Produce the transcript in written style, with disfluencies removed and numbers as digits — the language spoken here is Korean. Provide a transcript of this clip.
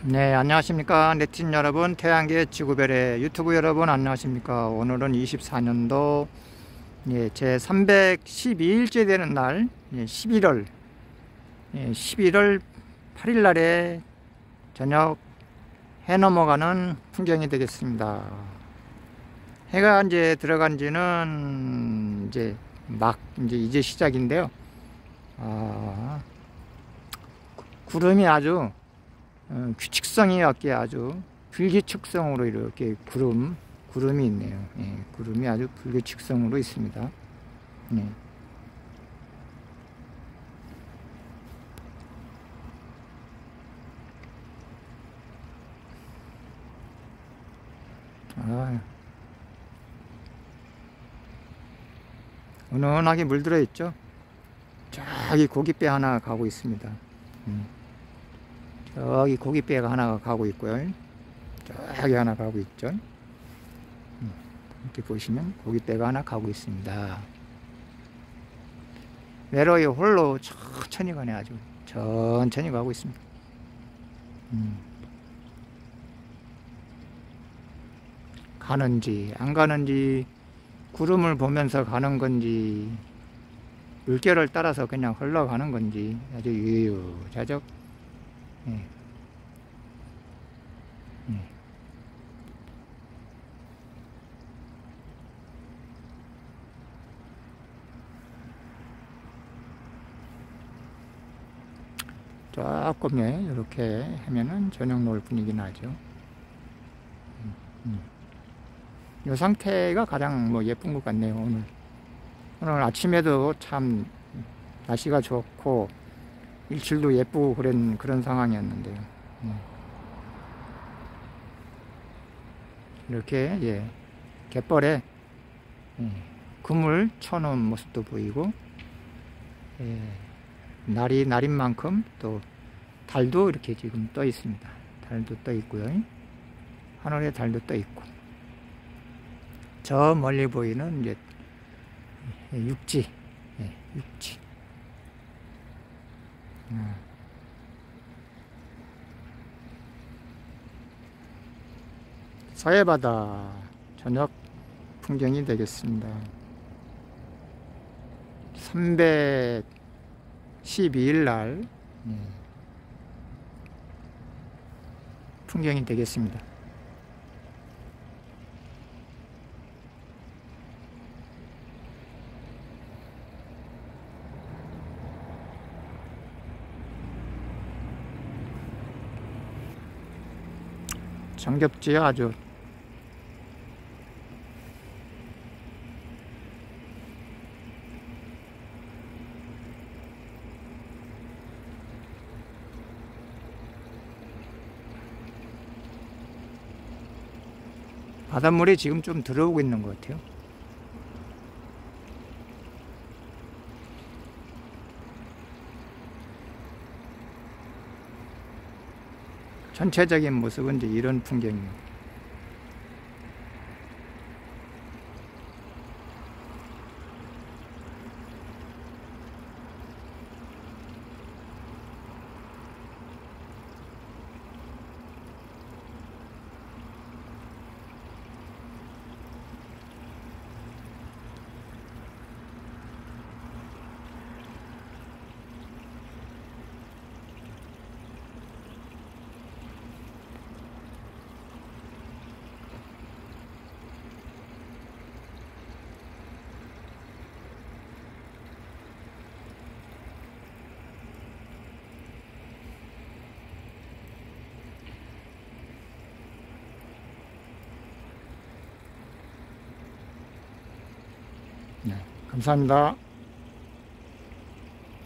네, 안녕하십니까. 네티즌 여러분, 태양계 지구별의 유튜브 여러분, 안녕하십니까. 오늘은 24년도 제 312일째 되는 날, 11월 8일 날에 저녁 해 넘어가는 풍경이 되겠습니다. 해가 이제 들어간 지는 이제 시작인데요. 구름이 아주 규칙성이 없게 아주 불규칙성으로 이렇게 구름이 있네요. 구름이 아주 불규칙성으로 있습니다. 은은하게 물들어 있죠. 저기 고깃배 하나 가고 있습니다. 저기 고깃배가 하나가 가고 있고요. 저기 하나 가고 있죠. 이렇게 보시면 고깃배가 하나 가고 있습니다. 외로이 홀로 천천히 가네. 아주 천천히 가고 있습니다. 가는지 안 가는지, 구름을 보면서 가는 건지, 물결을 따라서 그냥 흘러가는 건지 아주 유유자적. 조금 이렇게 하면은 저녁 노을 분위기 나죠. 이 상태가 가장 예쁜 것 같네요. 오늘 아침에도 참 날씨가 좋고 일출도 예쁘고 그런 상황이었는데요. 이렇게 갯벌에 그물 쳐놓은 모습도 보이고, 날이 날인 만큼 또 달도 이렇게 지금 떠 있습니다. 달도 떠 있고요. 하늘에 달도 떠 있고, 저 멀리 보이는 이제 육지. 서해바다 저녁 풍경이 되겠습니다. 312일 날 풍경이 되겠습니다. 정겹지요, 아주. 바닷물이 지금 좀 들어오고 있는 것 같아요. 전체적인 모습은 이제 이런 풍경입니다. 감사합니다.